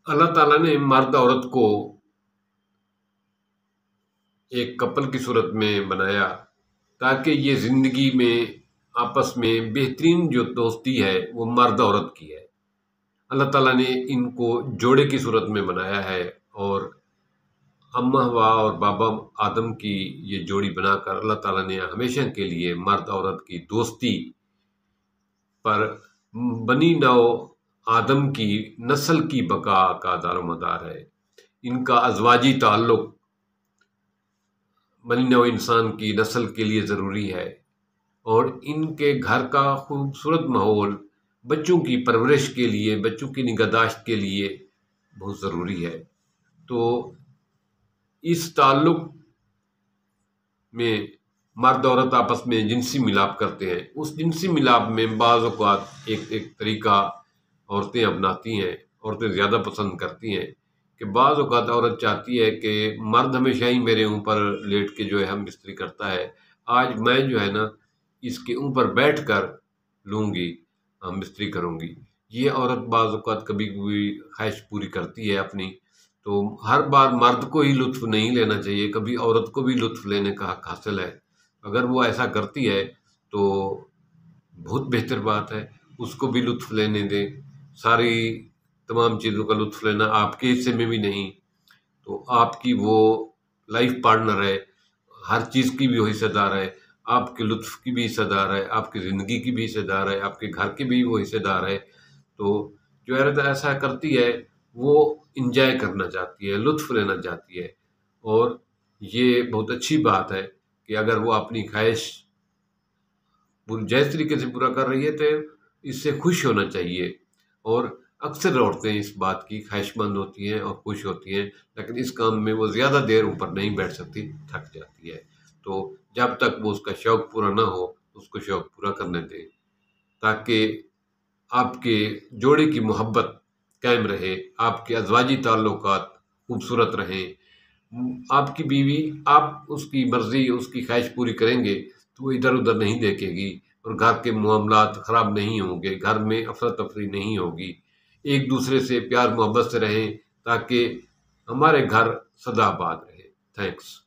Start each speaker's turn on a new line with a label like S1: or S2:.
S1: اللہ ताला ने मर्द औरत को एक कपल की सूरत में बनाया ताकि ये ज़िंदगी में आपस में बेहतरीन जो दोस्ती है वो मर्द औरत की है। अल्लाह ताला ने इनको जोड़े की सूरत में बनाया है और अम्मा हवा और बाबा आदम की ये जोड़ी बनाकर अल्लाह ताला ने हमेशा के लिए मर्द औरत की दोस्ती पर बनी नौ आदम की नस्ल की बका का दारोमदार है। इनका अज़वाजी ताल्लुक़ बनी नौ इंसान की नस्ल के लिए ज़रूरी है और इनके घर का खूबसूरत माहौल बच्चों की परवरिश के लिए, बच्चों की निगहदाश्त के लिए बहुत ज़रूरी है। तो इस ताल्लुक़ में मर्द औरत आपस में जिनसी मिलाप करते हैं। उस जिनसी मिलाप में बाज़ औक़ात एक तरीका औरतें अपनाती हैं, औरतें ज़्यादा पसंद करती हैं कि बाज़ औक़ात औरत चाहती है कि मर्द हमेशा ही मेरे ऊपर लेट के जो है हम बिस्तरी करता है, आज मैं जो है ना इसके ऊपर बैठ कर लूँगी, हम बिस्तरी करूँगी। ये औरत बाज़ औक़ात कभी-कभी ख़्वाहिश पूरी करती है अपनी, तो हर बार मर्द को ही लुत्फ़ नहीं लेना चाहिए, कभी औरत को भी लुत्फ़ लेने का हक़ हासिल है। अगर वो ऐसा करती है तो बहुत बेहतर बात है, उसको भी लुत्फ़ लेने दें। सारी तमाम चीज़ों का लुत्फ़ लेना आपके हिस्से में भी नहीं, तो आपकी वो लाइफ़ पार्टनर है, हर चीज़ की भी वो हिस्सेदार है, आपके लुत्फ़ की भी हिस्सेदार है, आपकी ज़िंदगी की भी हिस्सेदार है, आपके घर के भी वो हिस्सेदार है। तो जो औरत ऐसा करती है वो एन्जॉय करना चाहती है, लुत्फ़ लेना चाहती है और ये बहुत अच्छी बात है कि अगर वो अपनी ख़्वाहिश जायज़ तरीके से पूरा कर रही है तो इससे खुश होना चाहिए। और अक्सर औरतें इस बात की ख़्वाहिशमंद होती हैं और खुश होती हैं, लेकिन इस काम में वो ज़्यादा देर ऊपर नहीं बैठ सकती, थक जाती है। तो जब तक वो उसका शौक़ पूरा ना हो, उसको शौक़ पूरा करने दें, ताकि आपके जोड़े की मोहब्बत कायम रहे, आपके अज़वाजी ताल्लुकात खूबसूरत रहें। आपकी बीवी, आप उसकी मर्ज़ी, उसकी ख़्वाहिश पूरी करेंगे तो वो इधर-उधर नहीं देखेगी और घर के मामलात ख़राब नहीं होंगे, घर में अफ़रा-तफ़री नहीं होगी। एक दूसरे से प्यार मोहब्बत से रहें ताकि हमारे घर सदाबहार रहे। थैंक्स।